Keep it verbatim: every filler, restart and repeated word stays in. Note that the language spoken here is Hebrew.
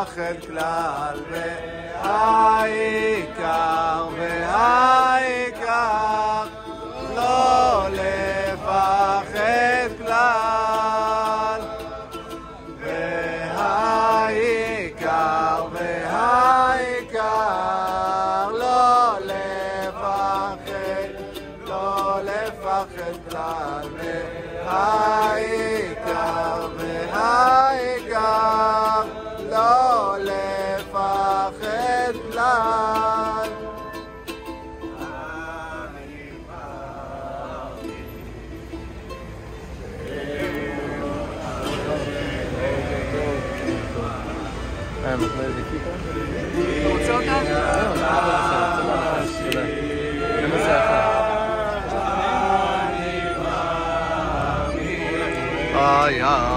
לפחד כלל, והעיקר, והעיקר, לא לפחד כלל, והעיקר, והעיקר, לא לפחד, לא לפחד כלל, והעיקר, והעיקר, לא לפחד כלל. אה, מתנה איזה כיפה? אתה רוצה אותה? לא, אני לא רוצה, תודה. ננסה אחת. היה